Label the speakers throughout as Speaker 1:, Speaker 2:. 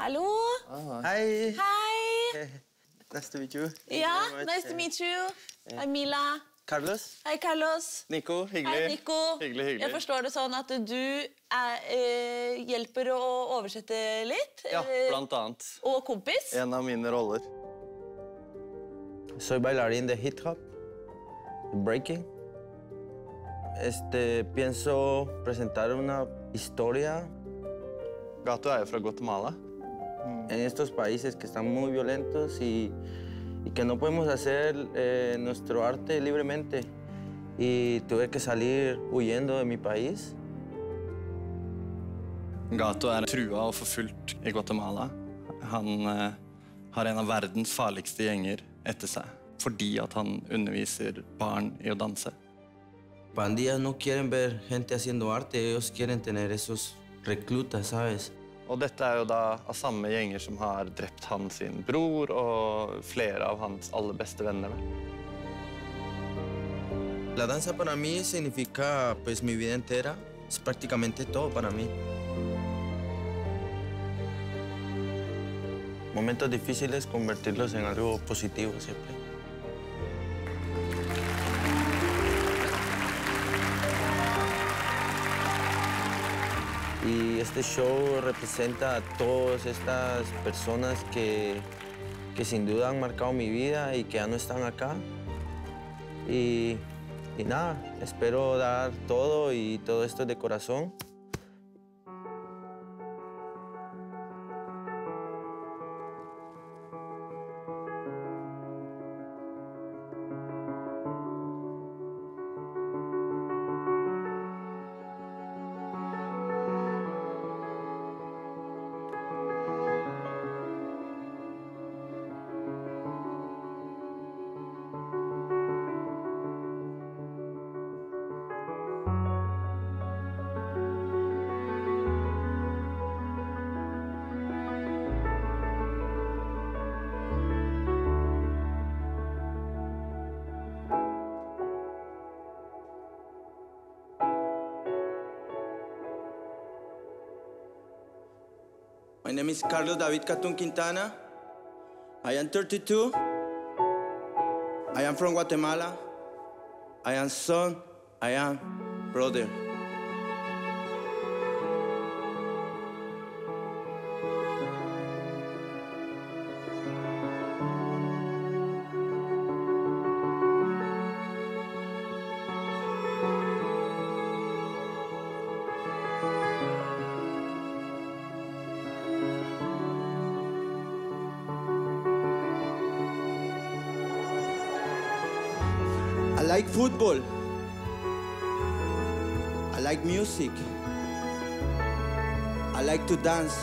Speaker 1: Hallo.
Speaker 2: Hi.
Speaker 1: Hei.
Speaker 2: Nice to meet you.
Speaker 1: Ja, nice to meet you. Hei, Mila.
Speaker 2: Carlos.
Speaker 1: Hei, Carlos.
Speaker 2: Nico, hyggelig.
Speaker 1: Hei, Nico.
Speaker 2: Hyggelig.
Speaker 1: Jeg forstår det sånn at du hjelper å oversette litt.
Speaker 2: Ja, blant annet.
Speaker 1: Og kompis.
Speaker 2: En av mine roller. Soy bailarín de hip hop, breaking. Pienso presentar una historia. Gato er fra Guatemala. En estos países que están muy violentos y que no podemos hacer nuestro arte libremente. Y tuve que salir huyendo de mi país. Gato er trua og forfulgt i Guatemala. Han har en av verdens farligste gjenger etter seg, fordi at han underviser barn i å danse. Pandillas no quieren ver gente haciendo arte, ellos quieren tener esos reclutas, ¿sabes? Og dette er jo da av samme gjenger som har drept hans bror og flere av hans aller beste venner. La danza para mí significa pues mi vida entera, es prácticamente todo para mí. Momentos difíciles, convertirlos en algo positivo siempre. Y este show representa a todas estas personas que sin duda han marcado mi vida y que ya no están acá. Y nada, espero dar todo y todo esto de corazón. My name is Carlos David Catun Quintana. I am 32. I am from Guatemala. I am son. I am brother. I like football. I like music. I like to dance.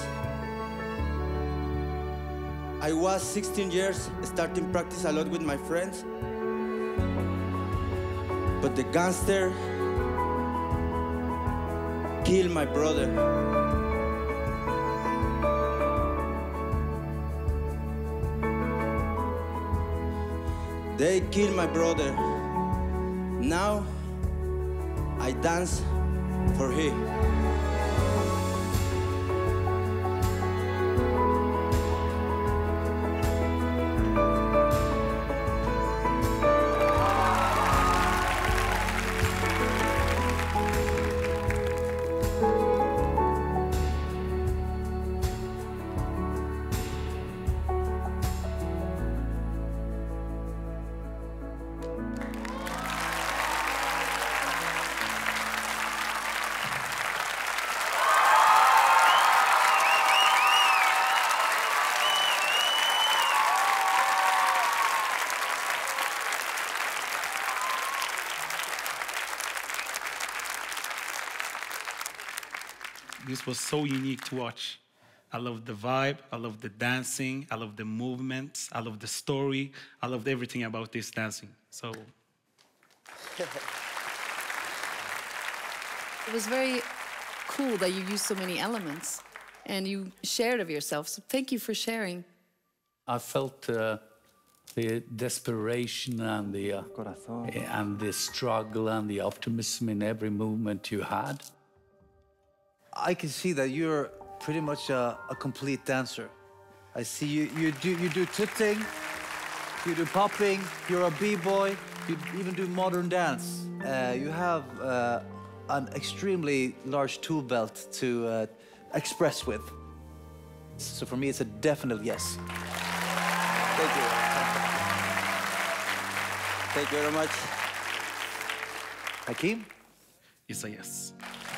Speaker 2: I was 16 years, starting practice a lot with my friends. But the gangster killed my brother. They killed my brother. Now, I dance for him.
Speaker 3: This was so unique to watch. I love the vibe, I love the dancing, I love the movements, I love the story, I loved everything about this dancing. So
Speaker 4: it was very cool that you used so many elements and you shared of yourself. So thank you for sharing.
Speaker 5: I felt the desperation and the struggle and the optimism in every movement you had.
Speaker 6: I can see that you're
Speaker 5: pretty much a complete dancer. I see you do tooting, you do popping, you're a b-boy, you even do modern dance. You have an extremely large tool belt to express with. So for me, it's a definite yes.
Speaker 6: Thank you. Thank you very much.
Speaker 5: Hakeem?
Speaker 3: It's a yes.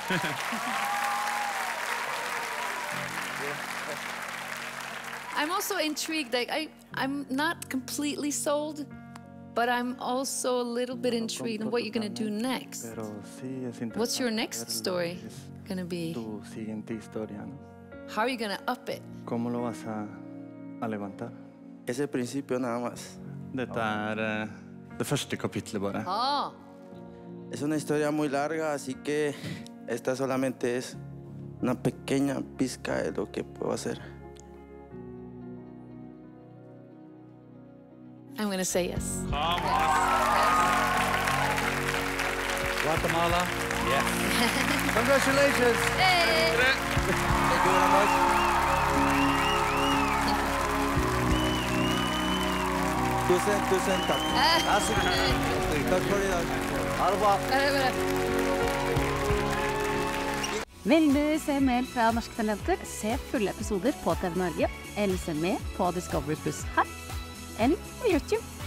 Speaker 4: I'm also intrigued. I'm not completely sold, but I'm also a little bit intrigued in what you're going to do next. What's your next story going to be? How are you going to up it?
Speaker 2: ¿Cómo lo vas a levantar?
Speaker 6: Es el principio nada más.
Speaker 2: Dette det første kapitlet bare.
Speaker 4: Ah,
Speaker 6: Es una historia muy larga, así que esta solamente es una pequeña pizca de lo que puedo hacer.
Speaker 4: I'm going to say yes.
Speaker 5: Guatemala? Yes. Congratulations!
Speaker 4: Hey!
Speaker 6: Thank you very much. Tusen takk. Takk for i dag.
Speaker 5: Ha det bra.
Speaker 7: Vil du se mer fra Norske Talenter? Se fulle episoder på TV Norge, eller se med på Discovery Plus her, eller på YouTube.